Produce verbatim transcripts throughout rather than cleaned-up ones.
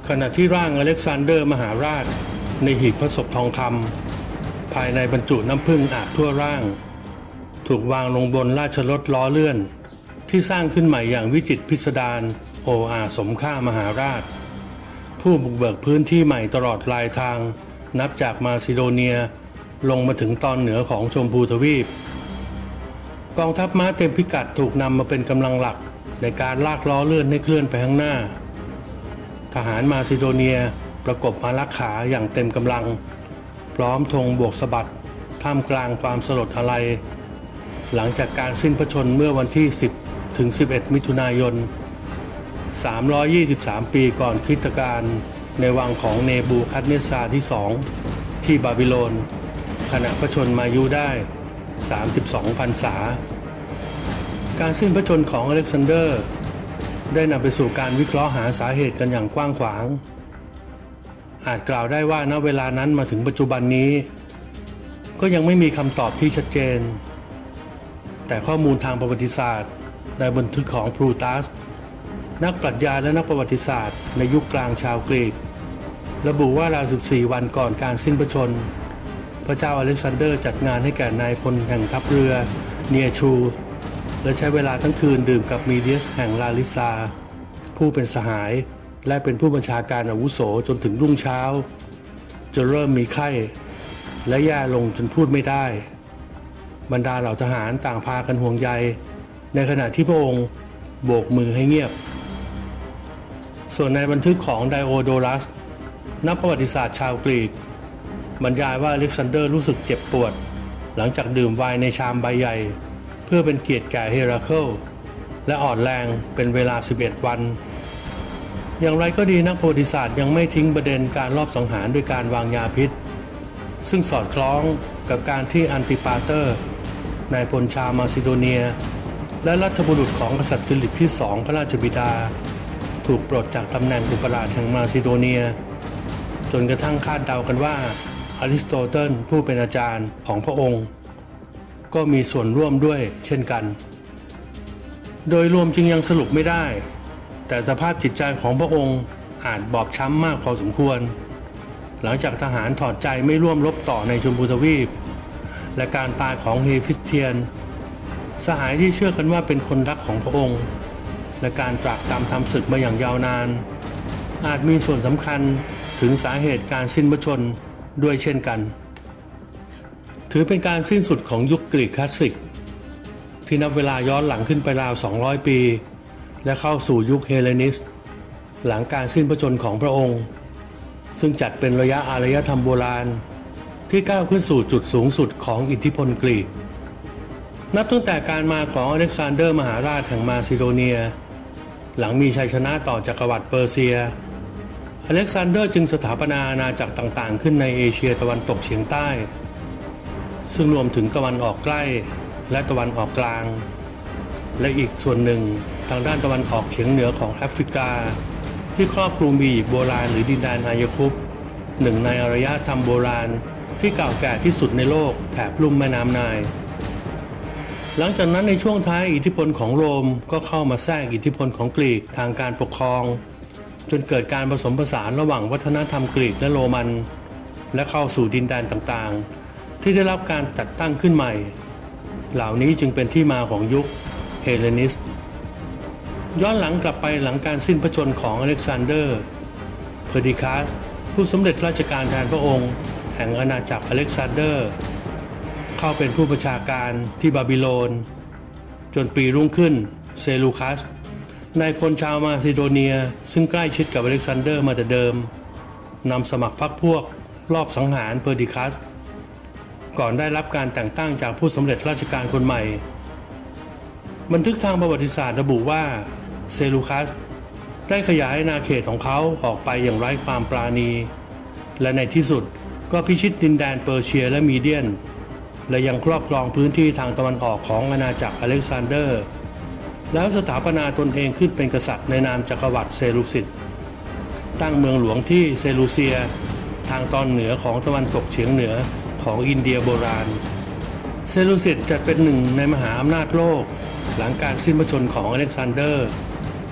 ขณะที่ร่างอเล็กซานเดอร์มหาราชในหีบพระศพทองคำภายในบรรจุน้ำผึ้งอาบทั่วร่างถูกวางลงบนราชรถล้อเลื่อนที่สร้างขึ้นใหม่อย่างวิจิตรพิสดารโออาสมค่ามหาราชผู้บุกเบิกพื้นที่ใหม่ตลอดลายทางนับจากมาซิโดเนียลงมาถึงตอนเหนือของชมพูทวีปกองทัพม้าเต็มพิกัดถูกนำมาเป็นกำลังหลักในการลากล้อเลื่อนให้เคลื่อนไปข้างหน้าทหารมาซิโดเนียประกบอารักขาอย่างเต็มกำลังพร้อมธงโบกสะบัดท่ามกลางความสลดอาลัยหลังจากการสิ้นพระชนม์เมื่อวันที่สิบถึงสิบเอ็ดมิถุนายนสามร้อยยี่สิบสามปีก่อนคริสตกาลในวังของเนบูคัดเนสซาร์ที่สองที่บาบิโลนขณะพระชนมายุได้สามสิบสองพรรษาการสิ้นพระชนม์ของอเล็กซานเดอร์ได้นำไปสู่การวิเคราะห์หาสาเหตุกันอย่างกว้างขวางอาจกล่าวได้ว่าณเวลานั้นมาถึงปัจจุบันนี้ก็ยังไม่มีคำตอบที่ชัดเจนแต่ข้อมูลทางประวัติศาสตร์ในบันทึกของพลูตัสนักปรัชญาและนักประวัติศาสตร์ในยุคกลางชาวกรีกระบุว่าราวสิบสี่วันก่อนการสิ้นพระชนม์พระเจ้าอเล็กซานเดอร์จัดงานให้แก่นายพลแห่งทัพเรือเนียชูและใช้เวลาทั้งคืนดื่มกับมีเดียสแห่งลาลิซาผู้เป็นสหายและเป็นผู้บัญชาการอาวุโสจนถึงรุ่งเช้าจนเริ่มมีไข้และแย่ลงจนพูดไม่ได้บรรดาเหล่าทหารต่างพากันห่วงใยในขณะที่พระองค์โบกมือให้เงียบส่วนในบันทึกของไดโอโดรัสนักประวัติศาสตร์ชาวกรีกบรรยายว่าอเล็กซานเดอร์รู้สึกเจ็บปวดหลังจากดื่มไวน์ในชามใบใหญ่เพื่อเป็นเกียรติแก่เฮราเคิลและอ่อนแรงเป็นเวลาสิบเอ็ดวันอย่างไรก็ดีนักประวัติศาสตร์ยังไม่ทิ้งประเด็นการลอบสังหารด้วยการวางยาพิษซึ่งสอดคล้องกับการที่อันติปาเตอร์นายพลชาวมาซิโดเนียและรัฐบุรุษของกษัตริย์ฟิลิปที่สองพระราชบิดาถูกปลดจากตำแหน่งอุปราชแห่งมาซิโดเนียจนกระทั่งคาดเดากันว่าอริสโตเติลผู้เป็นอาจารย์ของพระองค์ก็มีส่วนร่วมด้วยเช่นกันโดยรวมจึงยังสรุปไม่ได้แต่สภาพจิตใจของพระองค์อาจบอบช้ำมากพอสมควรหลังจากทหารถอดใจไม่ร่วมรบต่อในชมพูทวีปและการตายของเฮฟิสเทียนสหายที่เชื่อกันว่าเป็นคนรักของพระองค์และการตรากตรำทำศึกมาอย่างยาวนานอาจมีส่วนสำคัญถึงสาเหตุการสิ้นพระชนม์ด้วยเช่นกันถือเป็นการสิ้นสุดของยุคกรีกคลาสสิกที่นับเวลาย้อนหลังขึ้นไปราวสองร้อยปีและเข้าสู่ยุคเฮเลนิสต์หลังการสิ้นพระชนม์ของพระองค์ซึ่งจัดเป็นระยะอารยธรรมโบราณที่ก้าวขึ้นสู่จุดสูงสุดของอิทธิพลกรีกนับตั้งแต่การมาของอเล็กซานเดอร์มหาราชแห่งมาซิโดเนียหลังมีชัยชนะต่อจักรวรรดิเปอร์เซียอเล็กซานเดอร์จึงสถาปนาอาณาจักรต่างๆขึ้นในเอเชียตะวันตกเฉียงใต้ซึ่งรวมถึงตะวันออกใกล้และตะวันออกกลางและอีกส่วนหนึ่งทางด้านตะวันออกเฉียงเหนือของแอฟริกาที่ครอบคลุมอียิปต์โบราณหรือดินแดนอายคุปหนึ่งในอารยธรรมโบราณที่เก่าแก่ที่สุดในโลกแถบลุ่มแม่น้ำไนล์หลังจากนั้นในช่วงท้ายอิทธิพลของโรมก็เข้ามาแทรกอิทธิพลของกรีกทางการปกครองจนเกิดการผสมผสานระหว่างวัฒนธรรมกรีกและโรมันและเข้าสู่ดินแดนต่างๆที่ได้รับการจัดตั้งขึ้นใหม่เหล่านี้จึงเป็นที่มาของยุคเฮเลนิสต์ย้อนหลังกลับไปหลังการสิ้นพระชนม์ของอเล็กซานเดอร์เพอร์ดิคัสผู้สำเร็จราชการแทนพระองค์แห่งอาณาจักรอเล็กซานเดอร์เข้าเป็นผู้บัญชาการที่บาบิโลนจนปีรุ่งขึ้นเซลูคัสนายพลชาวมาซิโดเนียซึ่งใกล้ชิดกับอเล็กซานเดอร์มาแต่เดิมนำสมัครพรรคพวกรอบสังหารเพอร์ดิคัสก่อนได้รับการแต่งตั้งจากผู้สำเร็จราชการคนใหม่บันทึกทางประวัติศาสตร์ระบุว่าเซลูคัสได้ขยายอาณาเขตของเขาออกไปอย่างไร้ความปราณีและในที่สุดก็พิชิตดินแดนเปอร์เซียและมีเดียนและยังครอบครองพื้นที่ทางตะวันออกของอาณาจักรอเล็กซานเดอร์แล้วสถาปนาตนเองขึ้นเป็นกษัตริย์ในนามจักรวรรดิเซลูซิดตั้งเมืองหลวงที่เซลูเซียทางตอนเหนือของตะวันตกเฉียงเหนือของอินเดียโบราณเซลูซิดจัดเป็นหนึ่งในมหาอำนาจโลกหลังการสิ้นพระชนม์ของอเล็กซานเดอร์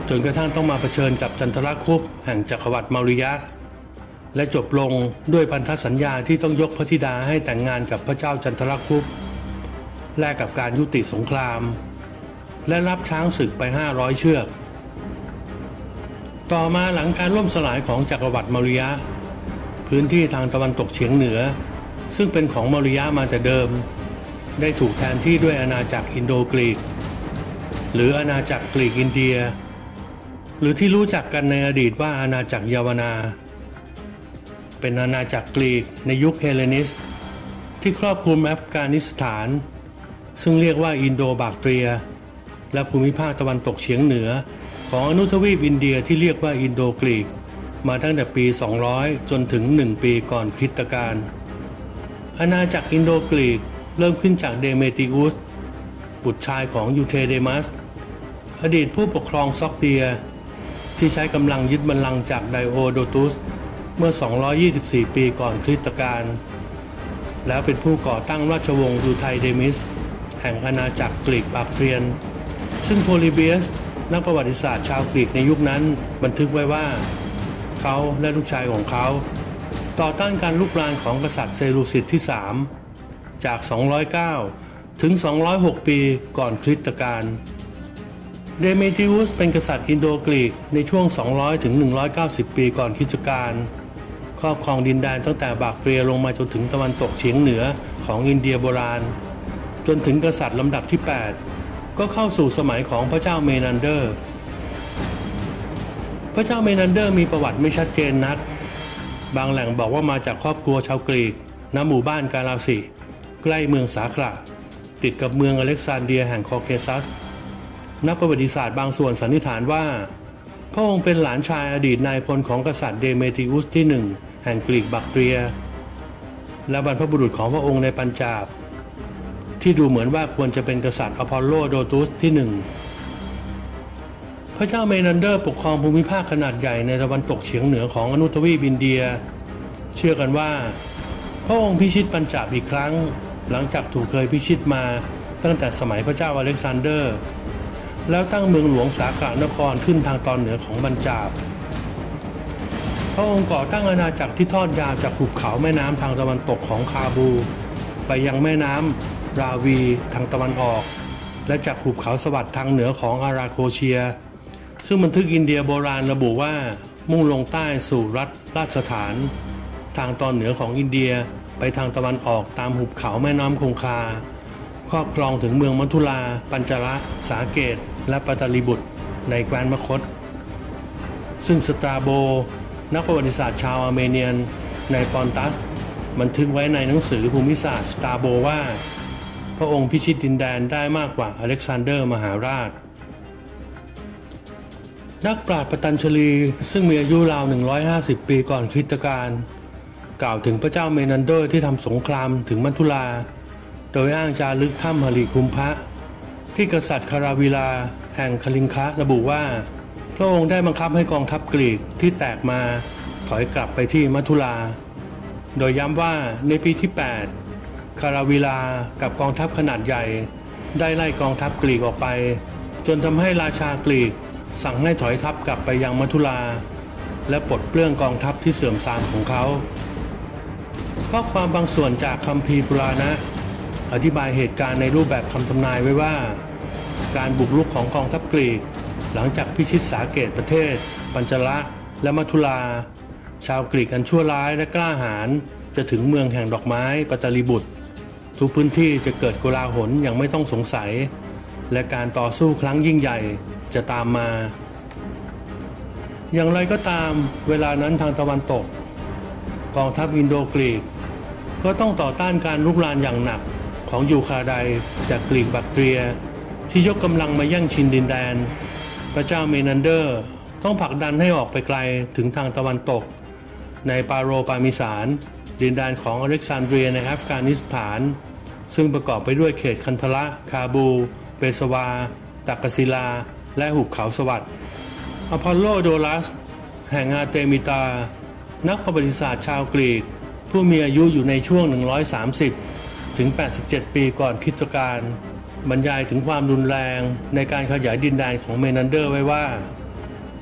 จนกระทั่งต้องมาเผชิญกับจันทรคุปต์แห่งจักรวรรดิมௌริยะและจบลงด้วยพันธสัญญาที่ต้องยกพระธิดาให้แต่งงานกับพระเจ้าจันทรคุปต์แลกกับการยุติสงครามและรับช้างศึกไปห้าร้อยเชือกต่อมาหลังการล่มสลายของจักรวรรดิมௌริยะพื้นที่ทางตะวันตกเฉียงเหนือซึ่งเป็นของมௌริยะมาแต่เดิมได้ถูกแทนที่ด้วยอาณาจักรอินโดกรีกหรืออาณาจักรกรีกอินเดียหรือที่รู้จักกันในอดีตว่าอาณาจักรเยาวนาเป็นอาณาจักรกรีกในยุคเฮเลนิสต์ที่ครอบคลุมอัฟกานิสถานซึ่งเรียกว่าอินโดบากเตรียและภูมิภาคตะวันตกเฉียงเหนือของอนุทวีปอินเดียที่เรียกว่าอินโดกรีกมาตั้งแต่ปีสองร้อยจนถึงหนึ่งปีก่อนคริสตกาลอาณาจักรอินโดกรีกเริ่มขึ้นจากเดเมติอุสบุตรชายของยูเทเดมัสอดีตผู้ปกครองซอกเดียที่ใช้กำลังยึดบัลลังก์จากไดโอโดตุสเมื่อสองร้อยยี่สิบสี่ปีก่อนคริสตกาลแล้วเป็นผู้ก่อตั้งราชวงศ์ยูไทเดมิสแห่งอาณาจักรกรีกบากเตรียนซึ่งโพลิเบียสนักประวัติศาสตร์ชาวกรีกในยุคนั้นบันทึกไว้ว่าเขาและลูกชายของเขาต่อต้านการลุกรานของกษัตริย์เซลูซิดที่สามจากสองร้อยเก้าถึงสองร้อยหกปีก่อนคริสตกาลเดเมติอุสเป็นกษัตริย์อินโดกรีกในช่วงสองร้อยถึงหนึ่งร้อยเก้าสิบปีก่อนคริสตกาลครอบครองดินแดนตั้งแต่บากเตรียลงมาจนถึงตะวันตกเฉียงเหนือของอินเดียโบราณจนถึงกษัตริย์ลำดับที่แปดก็เข้าสู่สมัยของพระเจ้าเมนันเดอร์พระเจ้าเมนันเดอร์มีประวัติไม่ชัดเจนนักบางแหล่งบอกว่ามาจากครอบครัวชาวกรีกณหมู่บ้านกาลาสิใกล้เมืองสาขระติดกับเมืองอเล็กซานเดรียแห่งคอเคซัสนักประวัติศาสตร์บางส่วนสันนิษฐานว่าพระองค์เป็นหลานชายอดีตนายพลของกษัตริย์เดเมติอุสที่หนึ่งแห่งกรีกบักเตรียและบรรพบุรุษของพระองค์ในปัญจาบที่ดูเหมือนว่าควรจะเป็นกษัตริย์อพอลโลโดตุสที่หนึ่งพระเจ้าเมนันเดอร์ปกครองภูมิภาคขนาดใหญ่ในตะวันตกเฉียงเหนือของอนุทวีปอินเดียเชื่อกันว่าพระองค์พิชิตปัญจาบอีกครั้งหลังจากถูกเคยพิชิตมาตั้งแต่สมัยพระเจ้าอเล็กซานเดอร์แล้วตั้งเมืองหลวงสาขานครขึ้นทางตอนเหนือของปัญจาบพระองค์ก่อตั้งอาณาจักรที่ทอดยาวจากหุบเขาแม่น้ำทางตะวันตกของคาบูไปยังแม่น้ำราวีทางตะวันออกและจากหุบเขาสวัสดิ์ทางเหนือของอาราโคเชียซึ่งบันทึกอินเดียโบราณระบุว่ามุ่งลงใต้สู่รัฐราชฐานทางตอนเหนือของอินเดียไปทางตะวันออกตามหุบเขาแม่น้ำคงคาครอบครองถึงเมืองมัทุลาปัญจระสาเกตและปัตตลิบุตรในแคว้นมคธซึ่งสตราโบนักประวัติศาสตร์ชาวอาร์เมเนียนในปอนตัสบันทึกไว้ในหนังสือภูมิศาสตร์สตราโบว่าพระองค์พิชิตดินแดนได้มากกว่าอเล็กซานเดอร์มหาราชนักปราชญ์ปตัญชลีซึ่งมีอายุราวหนึ่งร้อยห้าสิบปีก่อนคริสตกาลกล่าวถึงพระเจ้าเมนันเดอร์ที่ทำสงครามถึงมัทุลาโดยอ้างจารึกถ้ำหริคุมพะที่กษัตริย์คาราวิลาแห่งคลิงคะระบุว่าพระองค์ได้บังคับให้กองทัพกรีกที่แตกมาถอยกลับไปที่มัทุลาโดยย้ำว่าในปีที่แปดคาราวิลากับกองทัพขนาดใหญ่ได้ไล่กองทัพกรีกออกไปจนทำให้ราชากรีกสั่งให้ถอยทัพกลับไปยังมัทุลาและปลดเปลื้องกองทัพที่เสื่อมทรามของเขาข้อความบางส่วนจากคัมภีร์ปุราณะอธิบายเหตุการณ์ในรูปแบบคำทำนายไว้ว่าการบุกรุกของกองทัพกรีกหลังจากพิชิตสาเกตประเทศปัญจระและมัทุลาชาวกรีกอันชั่วร้ายและกล้าหาญจะถึงเมืองแห่งดอกไม้ปัตตลิบุตรทุกพื้นที่จะเกิดโกลาหลอย่างไม่ต้องสงสัยและการต่อสู้ครั้งยิ่งใหญ่จะตามมาอย่างไรก็ตามเวลานั้นทางตะวันตกกองทัพอินโดกรีกก็ต้องต่อต้านการลุกรานอย่างหนักของยูคาไดจากกรีกบักเตรียที่ยกกำลังมาแย่งชิงดินแดนพระเจ้าเมนันเดอร์ต้องผลักดันให้ออกไปไกลถึงทางตะวันตกในปาโรปามิสานดินแดนของอเล็กซานเดรียในอัฟกานิสถานซึ่งประกอบไปด้วยเขตคันทละคาบูเปสวาตักกศิลาและหุบเขาสวัสดิ์อพอลโลโดลัสแห่งอาร์เตมิตานักประวัติศาสตร์ชาวกรีกผู้มีอายุอยู่ในช่วงหนึ่งร้อยสามสิบถึงแปดสิบเจ็ดปีก่อนคริสตกาลบรรยายถึงความรุนแรงในการขยายดินแดนของเมนันเดอร์ไว้ว่า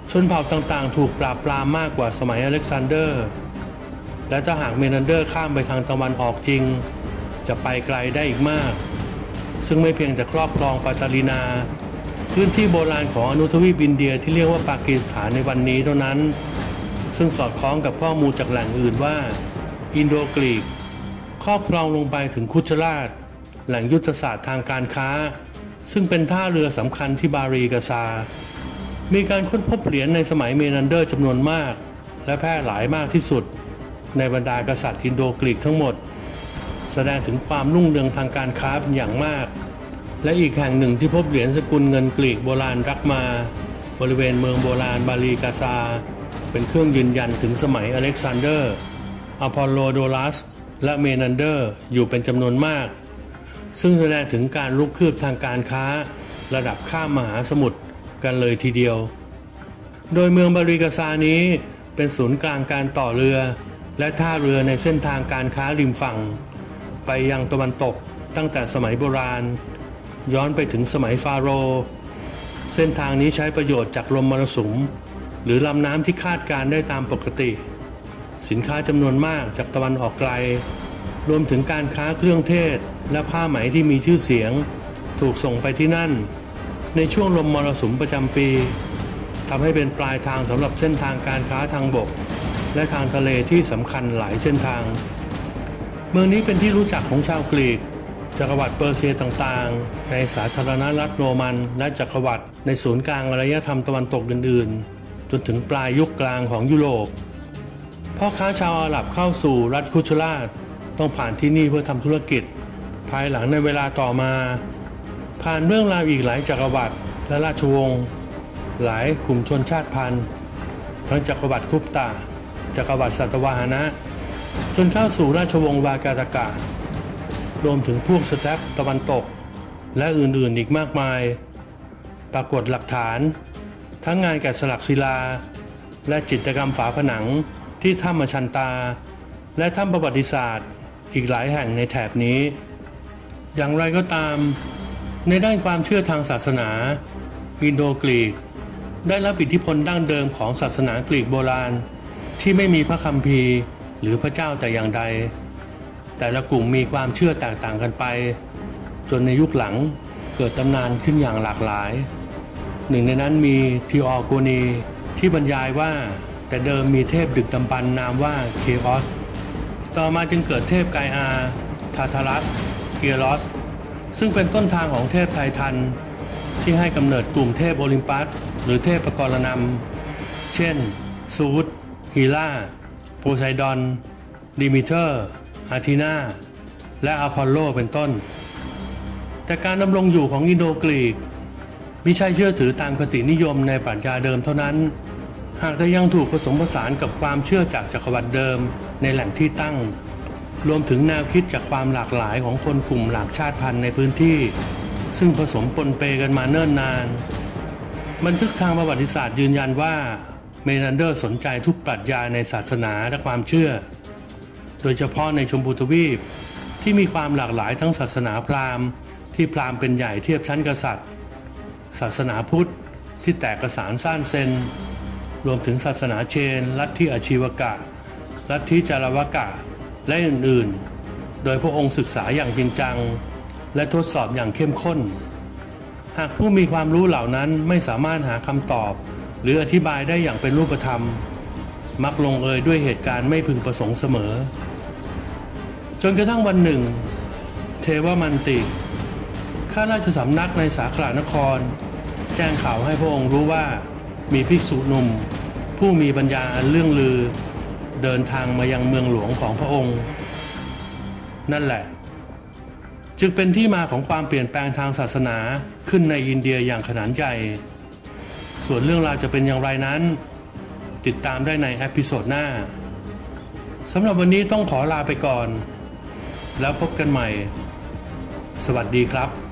ชนเผ่าต่างๆถูกปราบปรามมากกว่าสมัยอเล็กซานเดอร์และถ้าหากเมนันเดอร์ข้ามไปทางตะวันออกจริงจะไปไกลได้อีกมากซึ่งไม่เพียงแต่ครอบครองปาตาลีนาพื้นที่โบราณของอนุทวีปอินเดียที่เรียกว่าปากีสถานในวันนี้เท่านั้นซึ่งสอดคล้องกับข้อมูลจากแหล่งอื่นว่าอินโดกรีกครอบครองลงไปถึงคุชราชแหล่งยุทธศาสตร์ทางการค้าซึ่งเป็นท่าเรือสำคัญที่บารีกาซามีการค้นพบเหรียญในสมัยเมนันเดอร์จำนวนมากและแพร่หลายมากที่สุดในบรรดากษัตริย์อินโดกรีกทั้งหมดแสดงถึงความรุ่งเรืองทางการค้าเป็นอย่างมากและอีกแห่งหนึ่งที่พบเหรียญสกุลเงินกรีกโบราณรักมาบริเวณเมืองโบราณบาลีกาซาเป็นเครื่องยืนยันถึงสมัยอเล็กซานเดอร์อพอลโลโดรัสและเมนันเดอร์อยู่เป็นจำนวนมากซึ่งแสดงถึงการลุกคืบทางการค้าระดับข้ามมหาสมุทรกันเลยทีเดียวโดยเมืองบาลีกาซานี้เป็นศูนย์กลางการต่อเรือและท่าเรือในเส้นทางการค้าริมฝั่งไปยังตะวันตกตั้งแต่สมัยโบราณย้อนไปถึงสมัยฟาโรห์เส้นทางนี้ใช้ประโยชน์จากลมมรสุมหรือลำน้ำที่คาดการได้ตามปกติสินค้าจำนวนมากจากตะวันออกไกลรวมถึงการค้าเครื่องเทศและผ้าไหมที่มีชื่อเสียงถูกส่งไปที่นั่นในช่วงลมมรสุมประจำปีทำให้เป็นปลายทางสำหรับเส้นทางการค้าทางบกและทางทะเลที่สำคัญหลายเส้นทางเมืองนี้เป็นที่รู้จักของชาวกรีกจักรวรรดิเปอร์เซียต่างๆในสาธารณรัฐโรมันและจักรวรรดิในศูนย์กลางอารยธรรมตะวันตกอื่นๆจนถึงปลายยุคกลางของยุโรปพ่อค้าชาวอาหรับเข้าสู่รัฐคุชราชต้องผ่านที่นี่เพื่อทำธุรกิจภายหลังในเวลาต่อมาผ่านเรื่องราวอีกหลายจักรวรรดิและราชวงศ์หลายกลุ่มชนชาติพันธุ์ทั้งจักรวรรดิคุปตาจักรวรรดิสัตวาหนะจนเข้าสู่ราชวงศ์วากาตากะรวมถึงพวกสแตปตะวันตกและอื่นๆอีกมากมายปรากฏหลักฐานทั้งงานแกะสลักศิลาและจิตรกรรมฝาผนังที่ถ้ำอชันตาและถ้ำประวัติศาสตร์อีกหลายแห่งในแถบนี้อย่างไรก็ตามในด้านความเชื่อทางศาสนาอินโดกรีกได้รับอิทธิพลดั้งเดิมของศาสนากรีกโบราณที่ไม่มีพระคัมภีร์หรือพระเจ้าแต่อย่างใดแต่ละกลุ่มมีความเชื่อแตกต่างกันไปจนในยุคหลังเกิดตำนานขึ้นอย่างหลากหลายหนึ่งในนั้นมีทีออโกนีที่บรรยายว่าแต่เดิมมีเทพดึกดำบรรพ์นามว่าเคออสต่อมาจึงเกิดเทพไกอาทาทารัสเอียรอสซึ่งเป็นต้นทางของเทพไททันที่ให้กำเนิดกลุ่มเทพโอลิมปัสหรือเทพปกรณำเช่นซูสฮีล่าโพไซดอนดิมิเตอร์อาธีนาและอพอลโลเป็นต้นแต่การดำรงอยู่ของอินโดกรีกมิใช่เชื่อถือตามคตินิยมในปรัชญาเดิมเท่านั้นหากแต่ยังถูกผสมผสานกับความเชื่อจากจักรวรรดิเดิมในแหล่งที่ตั้งรวมถึงแนวคิดจากความหลากหลายของคนกลุ่มหลากชาติพันธุ์ในพื้นที่ซึ่งผสมปนเปกันมาเนิ่นนานบันทึกทางประวัติศาสตร์ยืนยันว่าเมนันเดอร์สนใจทุกปรัชญาในศาสนาและความเชื่อโดยเฉพาะในชมพูทวีปที่มีความหลากหลายทั้งศาสนาพราหมณ์ที่พราหมณ์เป็นใหญ่เทียบชั้นกษัตริย์ศาสนาพุทธที่แตกกสานซ่านเซนรวมถึงศาสนาเชนลัทธิอาชีวกะลัทธิจารวกะและอื่นๆโดยพระองค์ศึกษาอย่างจริงจังและทดสอบอย่างเข้มข้นหากผู้มีความรู้เหล่านั้นไม่สามารถหาคำตอบหรืออธิบายได้อย่างเป็นรูปธรรมมักลงเอยด้วยเหตุการณ์ไม่พึงประสงค์เสมอจนกระทั่งวันหนึ่งเทวมันติข้าราชสำนักในสาขลานครแจ้งข่าวให้พระองค์รู้ว่ามีภิกษุหนุ่มผู้มีปัญญาอันเลื่องลือเดินทางมายังเมืองหลวงของพระองค์นั่นแหละจึงเป็นที่มาของความเปลี่ยนแปลงทางศาสนาขึ้นในอินเดียอย่างขนาดใหญ่ส่วนเรื่องราวจะเป็นอย่างไรนั้นติดตามได้ในเอพิโซดหน้าสำหรับวันนี้ต้องขอลาไปก่อนแล้วพบกันใหม่สวัสดีครับ